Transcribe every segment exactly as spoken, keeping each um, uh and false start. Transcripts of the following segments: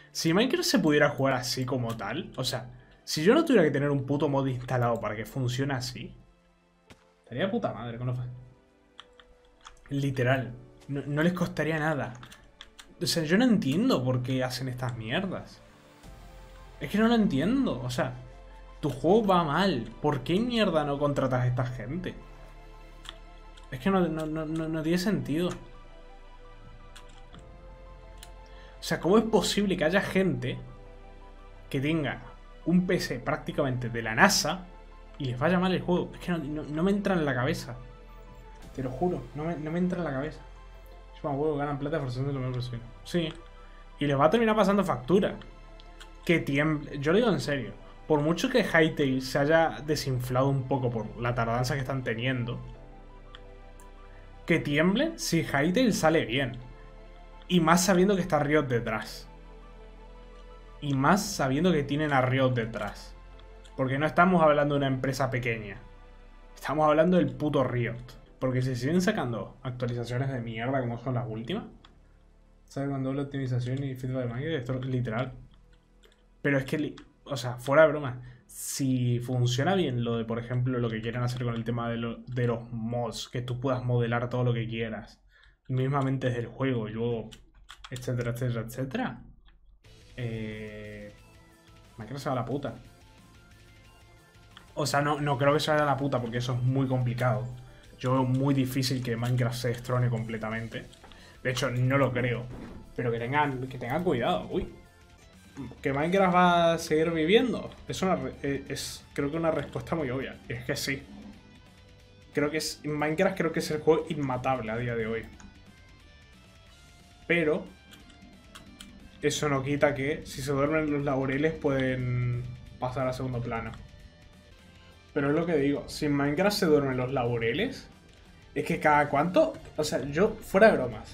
Si Minecraft se pudiera jugar así como tal, o sea, si yo no tuviera que tener un puto mod instalado para que funcione así, estaría de puta madre con los... Literal, no, no les costaría nada. O sea, yo no entiendo por qué hacen estas mierdas. Es que no lo entiendo, o sea, tu juego va mal, ¿por qué mierda no contratas a esta gente? Es que no, no, no, no tiene sentido. O sea, ¿cómo es posible que haya gente que tenga un P C prácticamente de la NASA y les vaya mal el juego? Es que no, no, no me entra en la cabeza. Te lo juro, no me, no me entra en la cabeza. Es más huevo, ganan plata forzando lo menos posible. Sí. Y les va a terminar pasando factura. Que tiemble. Yo lo digo en serio. Por mucho que Hytale se haya desinflado un poco por la tardanza que están teniendo, que tiemble si Hytale sale bien. Y más sabiendo que está Riot detrás. Y más sabiendo que tienen a Riot detrás. Porque no estamos hablando de una empresa pequeña. Estamos hablando del puto Riot. Porque si siguen sacando actualizaciones de mierda como son las últimas, ¿sabes? Cuando hablo de optimización y feedback de Minecraft, esto es literal. Pero es que, o sea, fuera de broma, si funciona bien lo de, por ejemplo, lo que quieren hacer con el tema de, lo, de los mods, que tú puedas modelar todo lo que quieras, mismamente desde el juego y luego, etcétera, etcétera, etcétera, eh, Minecraft se va a la puta. O sea, no, no creo que se vaya a la puta porque eso es muy complicado. Yo veo muy difícil que Minecraft se destrone completamente. De hecho, no lo creo. Pero que tengan, que tengan cuidado. Uy. ¿Que Minecraft va a seguir viviendo? Es una, es, creo que una respuesta muy obvia. Es que sí. Creo que es, Minecraft creo que es el juego inmatable a día de hoy. Pero eso no quita que si se duermen los laureles pueden pasar a segundo plano. Pero es lo que digo, si en Minecraft se duermen los laureles, es que cada cuánto... O sea, yo, fuera de bromas.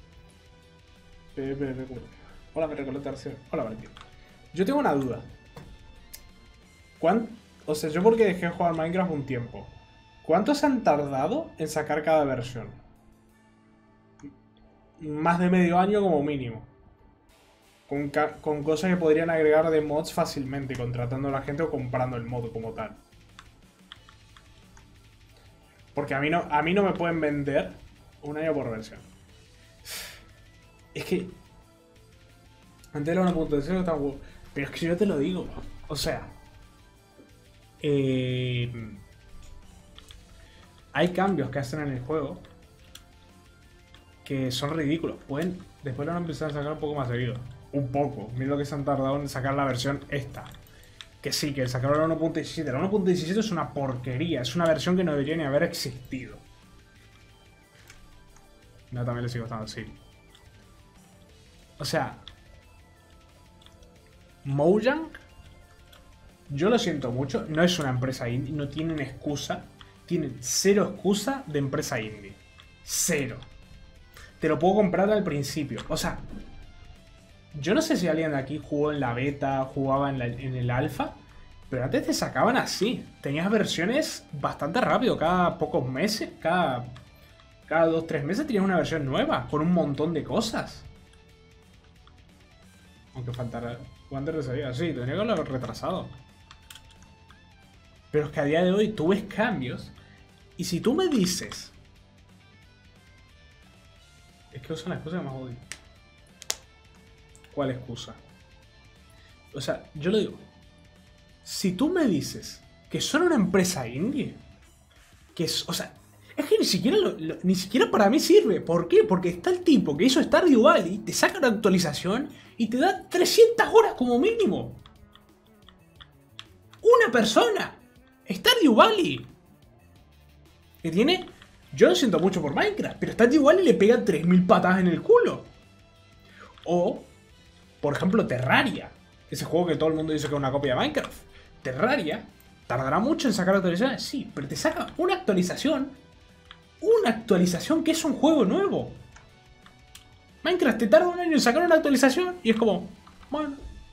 Hola, me recoleta Arceo. Hola, Valentín. Yo tengo una duda. ¿Cuánto? O sea, yo porque dejé de jugar Minecraft un tiempo. ¿Cuánto se han tardado en sacar cada versión? Más de medio año como mínimo. Con, con cosas que podrían agregar de mods fácilmente, contratando a la gente o comprando el mod como tal. Porque a mí no, a mí no me pueden vender un año por versión. Es que... Antes era una puntuación tan guapa. Pero es que yo te lo digo. O sea... Eh, hay cambios que hacen en el juego que son ridículos. Pueden... Después lo van a empezar a sacar un poco más seguido. Un poco. Mira lo que se han tardado en sacar la versión esta. Que sí, que sacaron la uno punto diecisiete. La uno punto diecisiete es una porquería. Es una versión que no debería ni haber existido. No, también le sigo estando así. O sea... Mojang... Yo lo siento mucho. No es una empresa indie. No tienen excusa. Tienen cero excusa de empresa indie. Cero. Te lo puedo comprar al principio. O sea... Yo no sé si alguien de aquí jugó en la beta, jugaba en, la, en el alfa, pero antes te sacaban así. Tenías versiones bastante rápido, cada pocos meses, cada, cada dos, tres meses tenías una versión nueva, con un montón de cosas. Aunque faltara... Wander de salida, sí, tendría que haberlo retrasado. Pero es que a día de hoy tú ves cambios, y si tú me dices... Es que usan la excusa que más odio. ¿Cuál excusa? O sea, yo lo digo. Si tú me dices que son una empresa indie, que es, o sea, es que ni siquiera, lo, lo, ni siquiera para mí sirve. ¿Por qué? Porque está el tipo que hizo Stardew Valley, te saca una actualización y te da trescientas horas como mínimo. Una persona. Stardew Valley. Que tiene... Yo lo siento mucho por Minecraft, pero Stardew Valley le pega tres mil patadas en el culo. O... Por ejemplo, Terraria. Ese juego que todo el mundo dice que es una copia de Minecraft. Terraria tardará mucho en sacar actualizaciones. Sí, pero te saca una actualización. Una actualización que es un juego nuevo. Minecraft te tarda un año en sacar una actualización y es como... Bueno.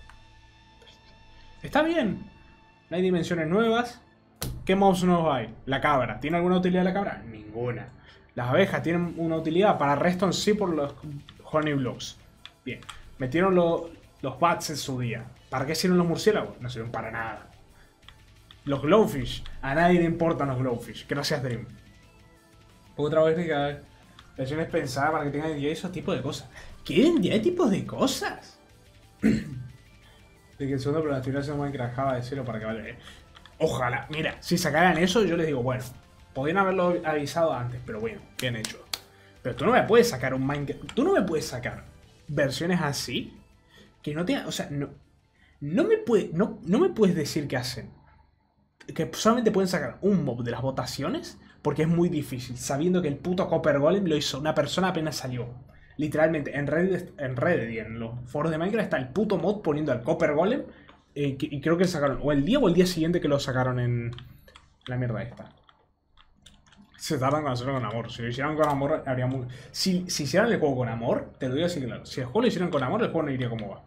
Está bien. No hay dimensiones nuevas. ¿Qué mobs nuevos hay? La cabra. ¿Tiene alguna utilidad la cabra? Ninguna. Las abejas tienen una utilidad. Para Redstone sí por los Honey Blocks. Bien. Metieron lo, Los bats en su día. ¿Para qué sirven los murciélagos? No sirven para nada. Los glowfish. A nadie le importan los glowfish. Gracias, Dream. Otra vez de cada versiones pensadas para que tengan ya esos tipos de cosas. ¿Quieren ya tipos de cosas? De que el segundo pero la teoría se Minecraft Java de cero para que vale. Ojalá. Mira, si sacaran eso, yo les digo, bueno, podrían haberlo avisado antes, pero bueno, bien hecho. Pero tú no me puedes sacar un Minecraft. Tú no me puedes sacar versiones así que no tengan. O sea, no. No me, puede, no, no me puedes decir qué hacen. Que solamente pueden sacar un mob de las votaciones porque es muy difícil, sabiendo que el puto Copper Golem lo hizo una persona apenas salió. Literalmente, en Reddit, en Reddit y en los foros de Minecraft está el puto mod poniendo al Copper Golem. Eh, que, y creo que sacaron o el día o el día siguiente que lo sacaron en la mierda esta. Se tardan con hacerlo con amor. Si lo hicieran con amor, habría muy... Si, si hicieran el juego con amor, te lo digo así claro. Si el juego lo hicieran con amor, el juego no iría como va.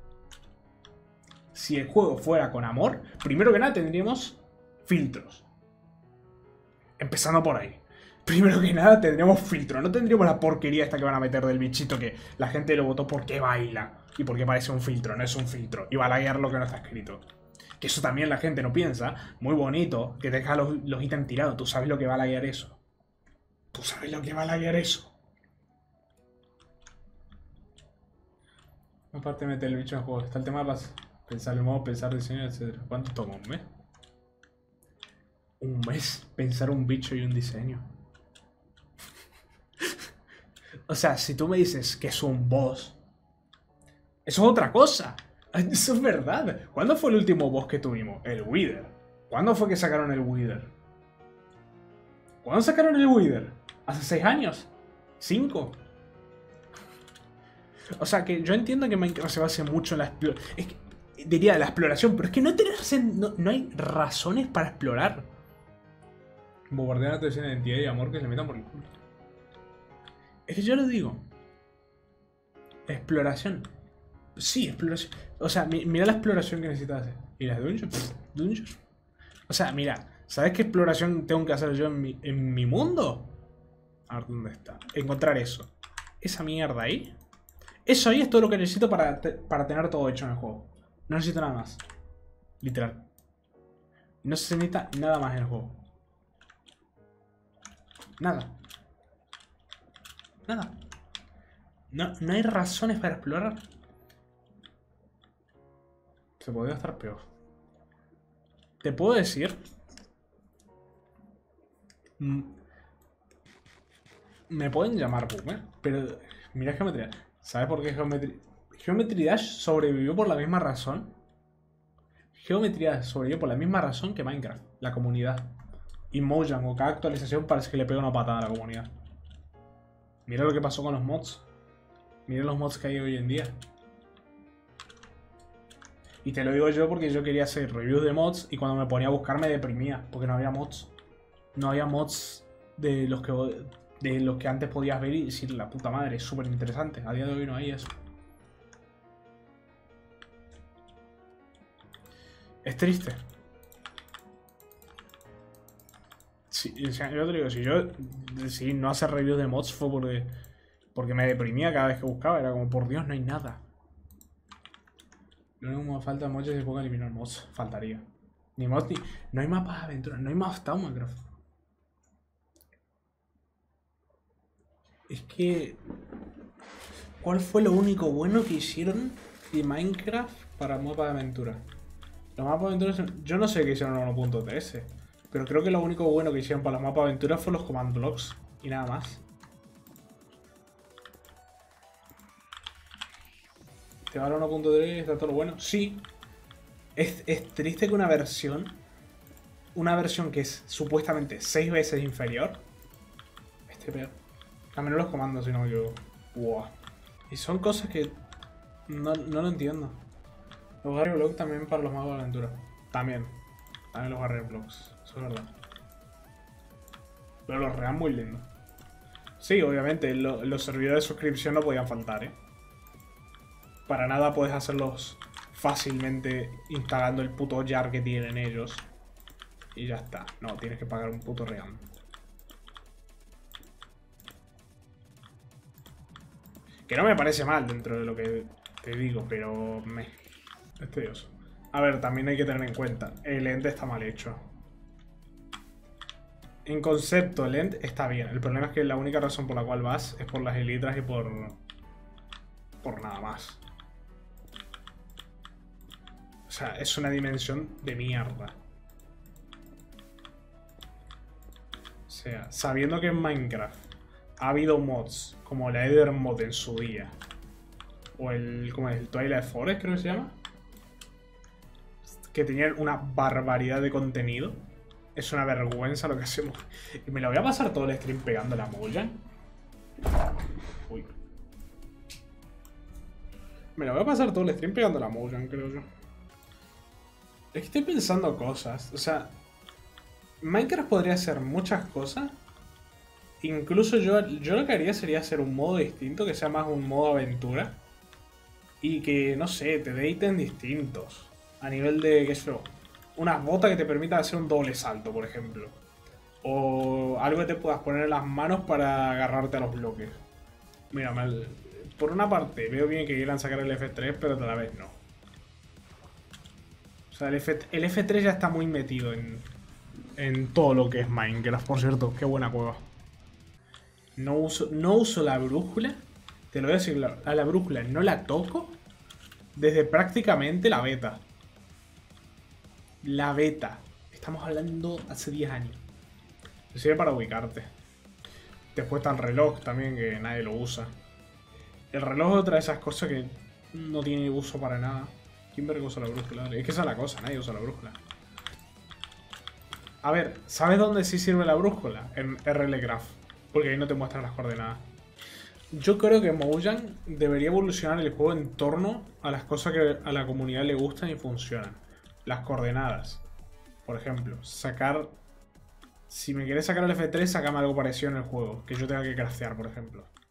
Si el juego fuera con amor, primero que nada tendríamos filtros. Empezando por ahí. Primero que nada tendríamos filtros. No tendríamos la porquería esta que van a meter del bichito que la gente lo votó porque baila. Y porque parece un filtro, no es un filtro. Y va a laguear lo que no está escrito. Que eso también la gente no piensa. Muy bonito, que te deja los, los ítems tirados. Tú sabes lo que va a laguear eso. Tú sabes lo que va a laguear eso. Aparte de meter el bicho en el juego. Está el tema de pensar el modo, pensar diseño, etcétera. ¿Cuánto toma? ¿Un mes? Un mes. Pensar un bicho y un diseño. O sea, si tú me dices que es un boss, eso es otra cosa. Eso es verdad. ¿Cuándo fue el último boss que tuvimos? El Wither. ¿Cuándo fue que sacaron el Wither? ¿Cuándo sacaron el Wither? ¿Hace seis años? ¿Cinco? O sea, que yo entiendo que Minecraft se basa mucho en la exploración. Es que, diría la exploración, pero es que no, no, no hay razones para explorar. Bombardear la atención de identidad y amor que se le metan por el culo. Es que yo lo digo. Exploración. Sí, exploración. O sea, mi, mira la exploración que necesitas hacer. ¿Y las dungeons? ¿Dungeons? O sea, mira, ¿sabes qué exploración tengo que hacer yo en mi, en mi mundo? A ver dónde está. Encontrar eso. Esa mierda ahí. Eso ahí es todo lo que necesito para, te, para tener todo hecho en el juego. No necesito nada más. Literal. No se necesita nada más en el juego. Nada. Nada. No, no hay razones para explorar. Se podría estar peor. Te puedo decir. Me pueden llamar boomer, pero mira Geometry Dash. ¿Sabes por qué Geometry Geometry Dash sobrevivió por la misma razón? Geometry Dash sobrevivió por la misma razón que Minecraft, la comunidad. Y Mojang o cada actualización parece que le pega una patada a la comunidad. Mira lo que pasó con los mods. Mira los mods que hay hoy en día. Y te lo digo yo porque yo quería hacer reviews de mods y cuando me ponía a buscar me deprimía porque no había mods. No había mods de los que, de los que antes podías ver y decir la puta madre, es súper interesante. A día de hoy no hay eso. Es triste. Sí, yo te digo, si yo decidí no hacer reviews de mods fue porque, porque me deprimía cada vez que buscaba. Era como, por Dios, no hay nada. Lo único que me falta mods es que puedo eliminar mods. Faltaría. Ni mods ni... No hay mapas de aventura. No hay mapas de Minecraft. Es que... ¿Cuál fue lo único bueno que hicieron de Minecraft para mapas de aventura? Los mapas de aventura son... Yo no sé qué hicieron en uno punto trece. Pero creo que lo único bueno que hicieron para los mapas de aventura fue los command blocks. Y nada más. ¿Te va a uno punto tres? ¿Está todo lo bueno? Sí. Es, es triste que una versión... Una versión que es supuestamente seis veces inferior... esté peor. A menos los comandos, si no me equivoco. Wow. Y son cosas que... No, no lo entiendo. Los barrier blocks también para los mapas de aventura. También. También los barrier blocks. Eso es verdad. Pero los rean muy lindos. Sí, obviamente. Lo, los servidores de suscripción no podían faltar, ¿eh? Para nada puedes hacerlos fácilmente instalando el puto jar que tienen ellos. Y ya está. No, tienes que pagar un puto ream. Que no me parece mal dentro de lo que Te digo, pero me... Es tedioso. A ver, también hay que tener en cuenta, el end está mal hecho. En concepto, el end está bien. El problema es que la única razón por la cual vas es por las elitras y por... por nada más. O sea, es una dimensión de mierda. O sea, sabiendo que en Minecraft ha habido mods como la Eder Mod en su día, o el, ¿cómo es? El Twilight Forest, creo que se llama, que tenían una barbaridad de contenido. Es una vergüenza lo que hacemos. Y me lo voy a pasar todo el stream pegando la Mojang. Uy. Me lo voy a pasar todo el stream pegando la Mojang, creo yo. Es que estoy pensando cosas. O sea, Minecraft podría hacer muchas cosas. Incluso yo, yo lo que haría sería hacer un modo distinto, que sea más un modo aventura. Y que, no sé, te dé ítems distintos. A nivel de, qué sé yo, unas botas que te permitan hacer un doble salto, por ejemplo. O algo que te puedas poner en las manos para agarrarte a los bloques. Mira, mal. Por una parte, veo bien que quieran sacar el F tres, pero a la vez no. O sea, el, F, el F tres ya está muy metido en, en todo lo que es Minecraft. Por cierto, qué buena cueva. No uso, no uso la brújula. Te lo voy a decir, a la brújula no la toco desde prácticamente la beta. La beta. Estamos hablando hace diez años. Te sirve para ubicarte. Después está el reloj también, que nadie lo usa. El reloj es otra de esas cosas que no tiene uso para nada. ¿Quién verga usa la brújula? Es que esa es la cosa, nadie usa la brújula. A ver, ¿sabes dónde sí sirve la brújula? En R L Graph. Porque ahí no te muestran las coordenadas. Yo creo que Mojang debería evolucionar el juego en torno a las cosas que a la comunidad le gustan y funcionan. Las coordenadas. Por ejemplo, sacar... Si me quieres sacar el F tres, sacame algo parecido en el juego. Que yo tenga que craftear, por ejemplo.